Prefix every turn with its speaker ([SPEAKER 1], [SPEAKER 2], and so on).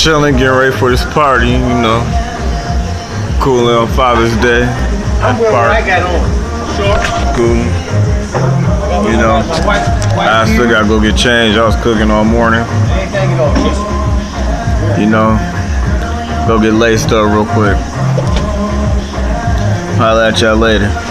[SPEAKER 1] chilling, getting ready for this party, you know. Cool on Father's Day.
[SPEAKER 2] I got on. Short.
[SPEAKER 1] Cool. You know, I still gotta go get changed. I was cooking all morning. You know, go get laced up real quick. Holla at y'all later.